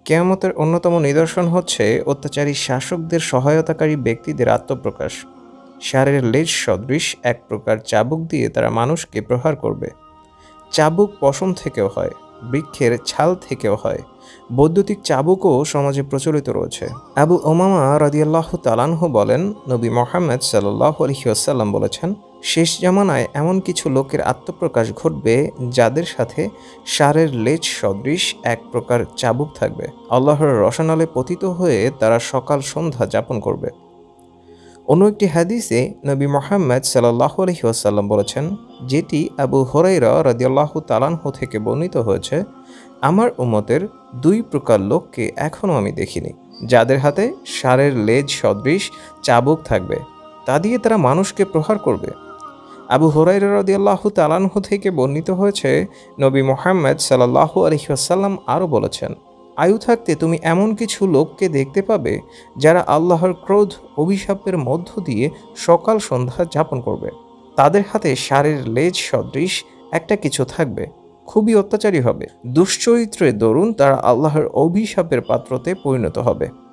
কিয়ামতের অন্যতম নিদর্শন হচ্ছে অত্যাচারী শাসকদের সহায়তাকারী ব্যক্তিদের আত্মপ্রকাশ। ষাঁড়ের লেজ সদৃশ এক প্রকার চাবুক দিয়ে তারা মানুষকে প্রহার করবে। চাবুক পশম থেকেও হয়, বৃক্ষের ছাল থেকেও হয়। বৈদ্যুতিক চাবুকও সমাজে প্রচলিত রয়েছে। আবু উমামা রাদিয়াল্লাহু তাআলা আনহু বলেন, নবী মুহাম্মদ সাল্লাল্লাহু আলাইহি ওয়াসাল্লাম বলেছেন, শেষ জামানায় এমন কিছু লোকের আত্মপ্রকাশ ঘটবে যাদের সাথে ষাঁড়ের লেজ সদৃশ এক প্রকার চাবুক থাকবে। আল্লাহর রসনালে পতিত হয়ে তারা সকাল সন্ধ্যা যাপন করবে। অন্য একটি হাদিসে নবী মুহাম্মদ সাল্লাল্লাহু আলাইহি ওয়াসাল্লাম বলেছেন, যেটি আবু হুরায়রা রাদিয়াল্লাহু তাআলা আনহু থেকে বর্ণিত হয়েছে, আমার উম্মতের দুই প্রকার লোককে এখনও আমি দেখিনি, যাদের হাতে ষাঁড়ের লেজ সদৃশ চাবুক থাকবে, তা দিয়ে তারা মানুষকে প্রহার করবে। আবু হুরায়রা রাদিয়াল্লাহু তাআলা আনহু থেকে বর্ণিত হয়েছে, নবী মুহাম্মদ সাল্লাল্লাহু আলাইহি ওয়াসাল্লাম আরও বলেছেন, আয়ু থাকতে তুমি এমন কিছু লোককে দেখতে পাবে যারা আল্লাহর ক্রোধ অভিশাপের মধ্য দিয়ে সকাল সন্ধ্যা যাপন করবে। তাদের হাতে ষাঁড়ের লেজ সদৃশ একটা কিছু থাকবে, খুবই অত্যাচারী হবে, দুশ্চরিত্রের দরুন তারা আল্লাহর অভিশাপের পাত্রতে পরিণত হবে।